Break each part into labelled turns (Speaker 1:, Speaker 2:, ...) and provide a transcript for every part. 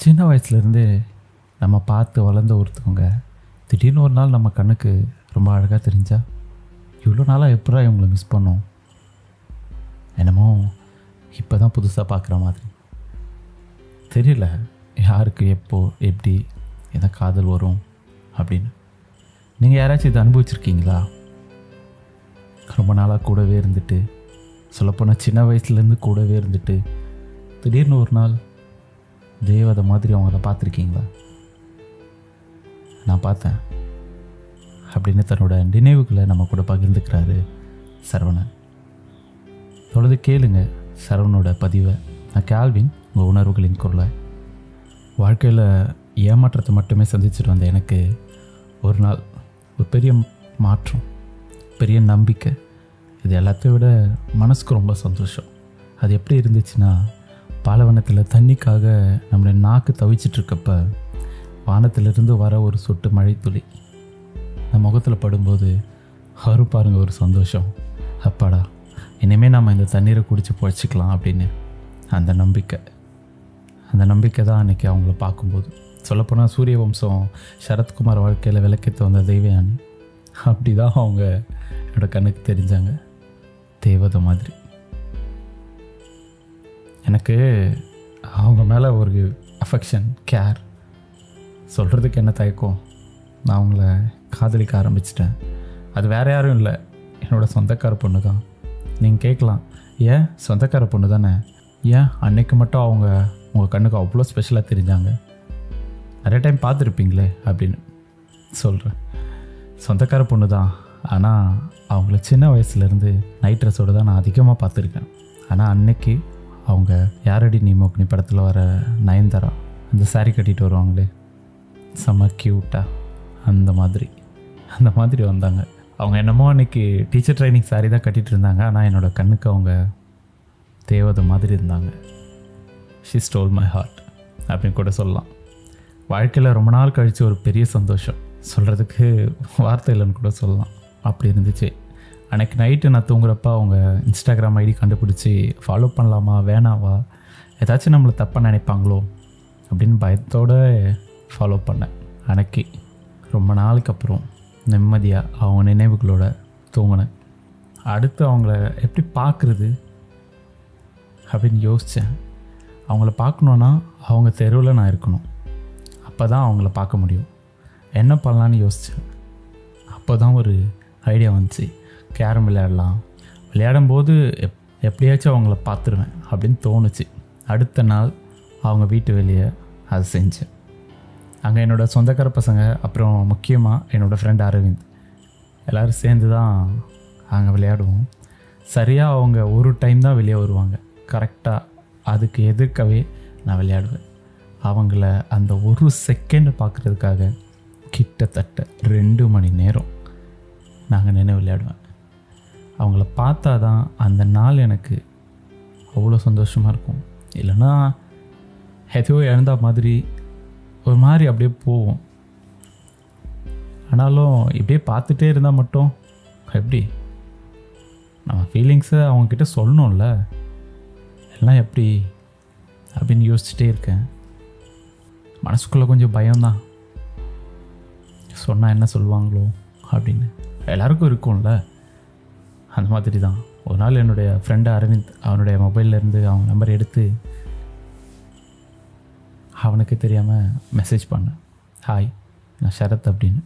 Speaker 1: சின்ன வயசுலேருந்தே நம்ம பார்த்து வளர்ந்த ஒருத்தவங்க திடீர்னு ஒரு நாள் நம்ம கண்ணுக்கு ரொம்ப அழகாக தெரிஞ்சா இவ்வளோ நாளாக எப்படா இவங்களை மிஸ் பண்ணோம், என்னமோ இப்போ தான் புதுசாக பார்க்குற மாதிரி தெரியல. யாருக்கு எப்போ எப்படி எதை காதல் வரும் அப்படின்னு நீங்கள் யாராச்சும் இதை அனுபவிச்சிருக்கீங்களா? ரொம்ப நாளாக கூடவே இருந்துட்டு, சொல்லப்போனால் சின்ன வயசுலேருந்து கூடவே இருந்துட்டு திடீர்னு ஒரு நாள் தேவதை மாதிரி அவங்கள பார்த்துருக்கீங்களா? நான் பார்த்தேன் அப்படின்னு தன்னோட நினைவுகளை நம்ம கூட பகிர்ந்துக்கிறாரு சரவணன். தொடர்ந்து கேளுங்க சரவணோட பதிவை. நான் கேல்வின், உங்கள் உணர்வுகளின் குரலை. வாழ்க்கையில் ஏமாற்றத்தை மட்டுமே சந்திச்சுட்டு வந்த எனக்கு ஒரு நாள் ஒரு பெரிய மாற்றம், பெரிய நம்பிக்கை, இது எல்லாத்தையும் விட மனசுக்கு ரொம்ப சந்தோஷம். அது எப்படி இருந்துச்சுன்னா, பாலைவனத்தில் தண்ணிக்காக நம்மளுடைய நாக்கு தவிச்சிட்ருக்கப்ப வானத்திலிருந்து வர ஒரு சொட்டு மழைத்துளி நம்ம முகத்தில் படும்போது வரும் பாருங்கள் ஒரு சந்தோஷம். அப்பாடா, இனிமேல் நம்ம இந்த தண்ணீரை குடித்து பொழைச்சிக்கலாம் அப்படின்னு அந்த நம்பிக்கை தான் அன்றைக்கி அவங்கள பார்க்கும்போது. சொல்லப்போனால் சூரிய வம்சம் சரத்குமார் வாழ்க்கையில் விளக்கேற்ற வந்த தெய்வயானி அப்படி தான் அவங்க என்னோடய கண்ணுக்கு தெரிஞ்சாங்க, தேவதை மாதிரி. எனக்கு அவங்க மேலே ஒரு அஃபெக்ஷன், கேர், சொல்கிறதுக்கு என்ன தயக்கம். நான் அவங்கள காதலிக்க ஆரம்பிச்சிட்டேன். அது வேறு யாரும் இல்லை, என்னோடய சொந்தக்கார பொண்ணு தான். நீங்கள் கேட்கலாம், ஏன் சொந்தக்கார பொண்ணு தானே, ஏன் அன்னைக்கு மட்டும் அவங்க உங்கள் கண்ணுக்கு அவ்வளோ ஸ்பெஷலாக தெரிஞ்சாங்க, நிறைய டைம் பார்த்துருப்பீங்களே அப்படின்னு சொல்கிறேன். சொந்தக்கார பொண்ணு தான், ஆனால் அவங்கள சின்ன வயசுலேருந்து நைட் ட்ரெஸ்ஸோடு தான் நான் அதிகமாக பார்த்துருக்கேன். ஆனால் அன்னைக்கு அவங்க யாரடி நீ மோகினி படத்தில் வர நயன்தாரா அந்த சாரீ கட்டிட்டு வருவாங்களே, செம்ம க்யூட்டாக, அந்த மாதிரி வந்தாங்க. அவங்க என்னமோ அன்றைக்கி டீச்சர் ட்ரைனிங் சாரீ தான் கட்டிகிட்டு இருந்தாங்க, ஆனால் என்னோடய கண்ணுக்கு அவங்க தேவதை மாதிரி இருந்தாங்க. ஷி ஸ்டோல் மை ஹார்ட் அப்படின்னு கூட சொல்லலாம். வாழ்க்கையில் ரொம்ப நாள் கழித்து ஒரு பெரிய சந்தோஷம், சொல்கிறதுக்கு வார்த்தை இல்லைன்னு கூட சொல்லலாம், அப்படி இருந்துச்சு. அன்றைக்கி நைட்டு நான் தூங்குறப்ப அவங்க இன்ஸ்டாகிராம் ஐடி கண்டுபிடிச்சி ஃபாலோ பண்ணலாமா வேணாவா, ஏதாச்சும் நம்மளை தப்பாக நினைப்பாங்களோ அப்படின்னு பயத்தோடு ஃபாலோ பண்ணேன். அன்றைக்கி ரொம்ப நாளுக்கு அப்புறம் நிம்மதியாக அவங்க நினைவுகளோட தூங்கினேன். அடுத்து அவங்கள எப்படி பார்க்குறது அப்படின்னு யோசித்தேன். அவங்கள பார்க்கணுன்னா அவங்க தெருவில் நான் இருக்கணும், அப்போ தான் அவங்கள பார்க்க முடியும். என்ன பண்ணலான்னு யோசித்தேன். அப்போ தான் ஒரு ஐடியா வந்துச்சு, கேரம் விளையாடலாம். விளையாடும்போது எப்படியாச்சும் அவங்கள பார்த்துருவேன் அப்படின்னு தோணுச்சு. அடுத்த நாள் அவங்க வீட்டு வெளியே அதை செஞ்சேன். அங்கே என்னோடய சொந்தக்கார பசங்க, அப்புறம் முக்கியமாக என்னோடய ஃப்ரெண்ட் அரவிந்த், எல்லோரும் சேர்ந்து தான் அங்கே விளையாடுவோம். சரியாக அவங்க ஒரு டைம் தான் வெளியே வருவாங்க, கரெக்டாக அதுக்கு எதிர்க்கவே நான் விளையாடுவேன். அவங்கள அந்த ஒரு செகண்ட் பார்க்குறதுக்காக கிட்டத்தட்ட 2 மணி நேரம் நாங்கள் நின்று விளையாடுவேன். அவங்கள பார்த்தா தான் அந்த நாள் எனக்கு அவ்வளோ சந்தோஷமாக இருக்கும். இல்லைன்னா எதையோ இழந்த மாதிரி ஒரு மாதிரி அப்படியே போவோம். ஆனாலும் இப்படியே பார்த்துட்டே இருந்தால் மட்டும் எப்படி, நம்ம ஃபீலிங்ஸை அவங்கக்கிட்ட சொல்லணும்ல, எல்லாம் எப்படி அப்படின்னு யோசிச்சுட்டே இருக்கேன். மனசுக்குள்ளே கொஞ்சம் பயம்தான், சொன்னால் என்ன சொல்லுவாங்களோ அப்படின்னு எல்லாருக்கும் இருக்கும்ல. அந்த மாதிரி தான் ஒரு நாள் என்னுடைய ஃப்ரெண்டு அரவிந்த் அவனுடைய மொபைல்லேருந்து அவங்க நம்பர் எடுத்து அவனுக்கு தெரியாமல் மெசேஜ் பண்ணேன், ஹாய் நான் ஷரத் அப்படின்னு.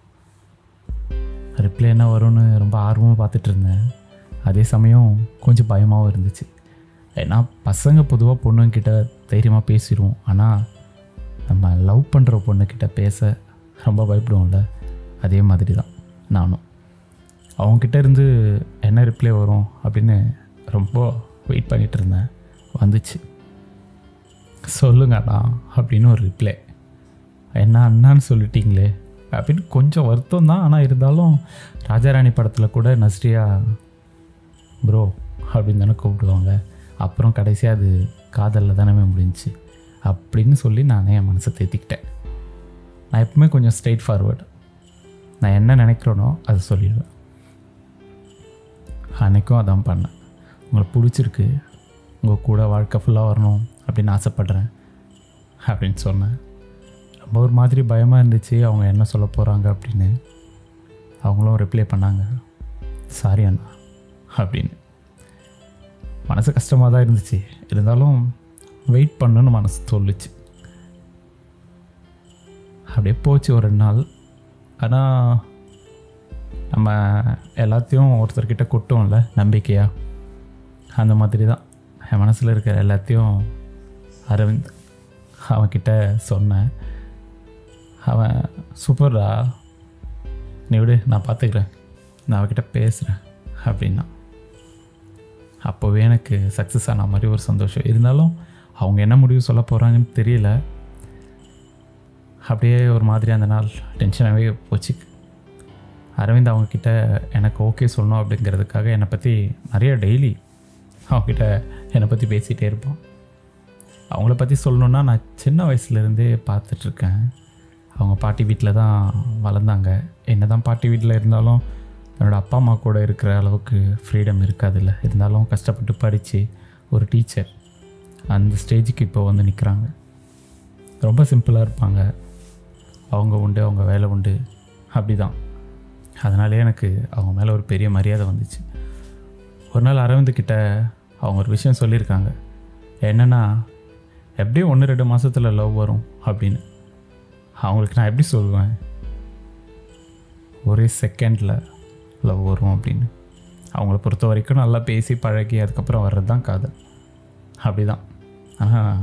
Speaker 1: ரிப்ளை என்ன வரும்னு ரொம்ப ஆர்வமாக பார்த்துட்டு இருந்தேன். அதே சமயம் கொஞ்சம் பயமாகவும் இருந்துச்சு. ஏன்னா பசங்க பொதுவாக பொண்ணுங்கிட்ட தைரியமாக பேசிடுவோம், ஆனால் நம்ம லவ் பண்ணுற பொண்ணுக்கிட்ட பேச ரொம்ப பயப்படுவோம்ல. அதே மாதிரி தான் நானும் அவங்கக்கிட்ட இருந்து என்ன ரிப்ளை வரும் அப்படின்னு ரொம்ப வெயிட் பண்ணிகிட்டு இருந்தேன். வந்துச்சு, சொல்லுங்க அண்ணா அப்படின்னு ஒரு ரிப்ளை. என்ன அண்ணான்னு சொல்லிட்டீங்களே அப்படின்னு கொஞ்சம் வருத்தம் தான். ஆனால் இருந்தாலும் ராஜாராணி படத்தில் கூட நஸ்ரியா ப்ரோ அப்படின்னு தானே கூப்பிடுவாங்க. அப்புறம் கடைசியாக அது காதலில் தானே முடிஞ்சிச்சு அப்படின்னு சொல்லி நானே என் மனசை தேத்திக்கிட்டேன். நான் எப்பவுமே கொஞ்சம் ஸ்ட்ரெயிட் ஃபார்வர்டு, நான் என்ன நினைக்கிறேனோ அதை சொல்லிடுவேன். அன்றைக்கும் அதான் பண்ணேன். உங்களை பிடிச்சிருக்கு, உங்கள் கூட வாழ்க்கை ஃபுல்லாக வரணும் அப்படின்னு ஆசைப்பட்றேன். அப்படின்னு சொன்னேன். ரொம்ப ஒரு மாதிரி பயமாக இருந்துச்சு அவங்க என்ன சொல்ல போகிறாங்க அப்படின்னு. அவங்களும் ரிப்ளை பண்ணாங்க, சாரி அண்ணா அப்படின்னு. மனசு கஷ்டமாக தான் இருந்துச்சு, இருந்தாலும் வெயிட் பண்ணுன்னு மனசு சொல்லுச்சு. அப்படியே போச்சு ஒரு 2 நாள். ஆனால் நம்ம எல்லாத்தையும் ஒருத்தர்கிட்ட கொட்டோம்ல நம்பிக்கையாக, அந்த மாதிரி தான் என் மனசில் இருக்கிற எல்லாத்தையும் அரவிந்த் அவன்கிட்ட சொன்னேன். அவன் சூப்பர்டா, நீ விடு நான் பார்த்துக்கிறேன், நான் அவகிட்ட பேசுகிறேன் அப்படின்னா. அப்போவே எனக்கு சக்ஸஸ் ஆன மாதிரி ஒரு சந்தோஷம். இருந்தாலும் அவங்க என்ன முடிவு சொல்ல போகிறாங்கன்னு தெரியல. அப்படியே ஒரு மாதிரி அந்த நாள் டென்ஷனாகவே போச்சு. அரவிந்த் அவங்கக்கிட்ட எனக்கு ஓகே சொல்லணும் அப்படிங்கிறதுக்காக என்னை பற்றி நிறைய டெய்லி அவங்கக்கிட்ட என்னை பற்றி பேசிகிட்டே இருப்பான். அவங்கள பற்றி சொல்லணுன்னா நான் சின்ன வயசுலேருந்தே பார்த்துட்ருக்கேன். அவங்க பாட்டி வீட்டில் தான் வளர்ந்தாங்க. என்ன தான் பாட்டி வீட்டில் இருந்தாலும் என்னோடய அப்பா அம்மா கூட இருக்கிற அளவுக்கு ஃப்ரீடம் இருக்காதுல்ல. இருந்தாலும் கஷ்டப்பட்டு படித்து ஒரு டீச்சர் அந்த ஸ்டேஜுக்கு இப்போ வந்து நிற்கிறாங்க. ரொம்ப சிம்பிளாக இருப்பாங்க, அவங்க உண்டு அவங்க வேலை உண்டு, அப்படி தான். அதனாலே எனக்கு அவங்க மேலே ஒரு பெரிய மரியாதை வந்துச்சு. ஒரு நாள் அரவிந்த்கிட்ட அவங்க ஒரு விஷயம் சொல்லியிருக்காங்க. என்னென்னா, எப்படியும் 1-2 மாதத்தில் லவ் வரும் அப்படின்னு. அவங்களுக்கு நான் எப்படி சொல்லுவேன், ஒரே செகண்டில் லவ் வரும் அப்படின்னு. அவங்கள பொறுத்த வரைக்கும் நல்லா பேசி பழகி அதுக்கப்புறம் வர்றது தான் காதல், அப்படி தான். ஆனால்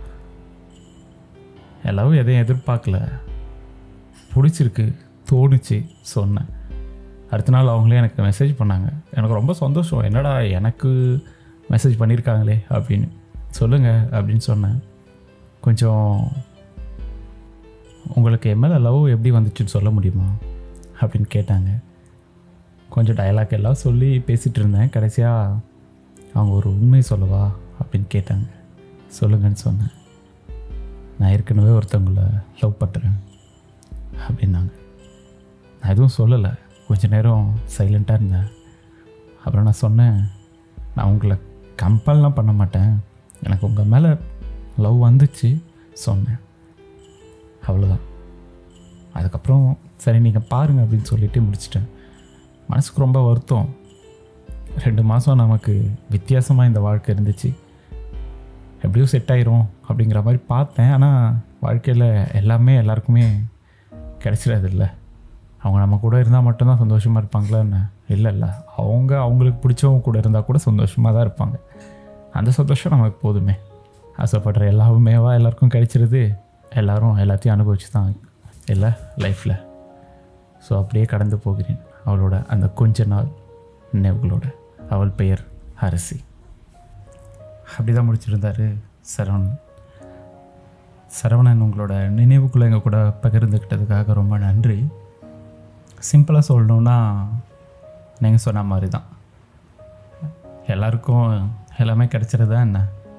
Speaker 1: லவ் எதையும் எதிர்பார்க்கல, பிடிச்சிருக்கு, தோணுச்சு, சொன்னேன். அடுத்த நாள் அவங்களே எனக்கு மெசேஜ் பண்ணாங்க. எனக்கு ரொம்ப சந்தோஷம், என்னடா எனக்கு மெசேஜ் பண்ணியிருக்காங்களே அப்படின்னு. சொல்லுங்கள் அப்படின்னு சொன்னேன். கொஞ்சம் உங்களுக்கு என் மேலே லவ் எப்படி வந்துச்சுன்னு சொல்ல முடியுமா அப்படின்னு கேட்டாங்க. கொஞ்சம் டயலாக் எல்லாம் சொல்லி பேசிகிட்டு இருந்தேன். கடைசியாக அவங்க ஒரு உண்மை சொல்லவா அப்படின்னு கேட்டாங்க. சொல்லுங்கன்னு சொன்னேன். நான் ஏற்கனவே ஒருத்தவங்களை லவ் பண்ணுறேன் அப்படின்னாங்க. நான் எதுவும் சொல்லலை, கொஞ்சம் நேரம் சைலண்ட்டாக இருந்தேன். அப்புறம் நான் சொன்னேன், நான் உங்களை கம்பல்லாம் பண்ண மாட்டேன், எனக்கு உங்கள் மேலே லவ் வந்துச்சு சொன்னேன், அவ்வளோதான். அதுக்கப்புறம் சரி நீங்கள் பாருங்கள் அப்படின்னு சொல்லிவிட்டு முடிச்சிட்டேன். மனசுக்கு ரொம்ப வருத்தம். 2 மாதம் நமக்கு வித்தியாசமாக இந்த வாழ்க்கை இருந்துச்சு. எப்படியும் செட் ஆயிரும் அப்படிங்கிற மாதிரி பார்த்தேன். ஆனால் வாழ்க்கையில் எல்லாமே எல்லாருக்குமே கிடைச்சிடாது இல்லை. அவங்க நம்ம கூட இருந்தால் மட்டும்தான் சந்தோஷமாக இருப்பாங்களா என்ன? இல்லை, அவங்க அவங்களுக்கு பிடிச்சவங்க கூட இருந்தால் கூட சந்தோஷமாக தான் இருப்பாங்க. அந்த சந்தோஷம் நமக்கு போதுமே. ஆசைப்படுற எல்லாமேவா எல்லாருக்கும் கிடைச்சிருது? எல்லோரும் எல்லாத்தையும் அனுபவிச்சு தான் இல்லை லைஃப்பில். ஸோ அப்படியே கடந்து போகிறேன் அவளோட அந்த கொஞ்ச நாள் நினைவுகளோட. அவள் பெயர் அரசி. அப்படி தான் முடிச்சிருந்தார் சரவணன். சரவணன், உங்களோட நினைவுக்குள்ளே எங்கள் கூட பகிர்ந்துக்கிட்டதுக்காக ரொம்ப நன்றி. சிம்பிளாக சொல்லணுன்னா நீங்கள் சொன்ன மாதிரி தான், எல்லாருக்கும் எல்லாமே கிடச்சிருதா என்ன?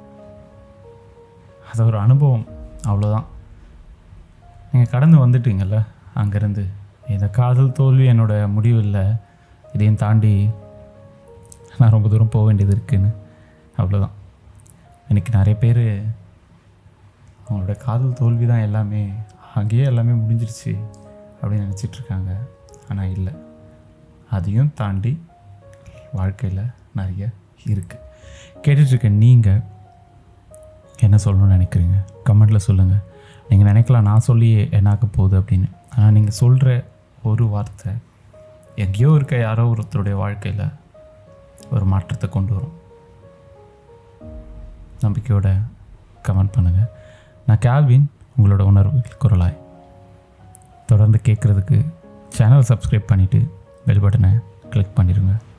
Speaker 1: அது ஒரு அனுபவம், அவ்வளோதான். நீங்கள் கடந்து வந்துட்டீங்கள்ல அங்கேருந்து. இந்த காதல் தோல்வி என்னோடய முடிவு இல்லை, இதையும் தாண்டி நான் ரொம்ப தூரம் போக வேண்டியது இருக்குதுன்னு, அவ்வளோதான். இன்றைக்கி நிறைய பேர் அவங்களோட காதல் தோல்வி தான் எல்லாமே, அங்கேயே எல்லாமே முடிஞ்சிருச்சு அப்படின்னு நினச்சிட்ருக்காங்க. ஆனால் இல்லை, அதையும் தாண்டி வாழ்க்கையில் நிறைய இருக்குது. கேட்டுட்ருக்க நீங்கள் என்ன சொல்லணும்னு நினைக்கிறீங்க? கமெண்ட்டில் சொல்லுங்கள். நீங்கள் நினைக்கலாம் நான் சொல்லி என்னாக்க போகுது அப்படின்னு. ஆனால் நீங்கள் சொல்கிற ஒரு வார்த்தை எங்கேயோ இருக்க யாரோ ஒருத்தருடைய வாழ்க்கையில் ஒரு மாற்றத்தை கொண்டு வரும். நம்பிக்கையோட கமெண்ட் பண்ணுங்கள். நான் கேல்வின், உங்களோட உணர்வு குரலாய். தொடர்ந்து கேட்குறதுக்கு சேனல் சப்ஸ்கிரைப் பண்ணிவிட்டு பெல் பட்டனை கிளிக் பண்ணிடுங்க.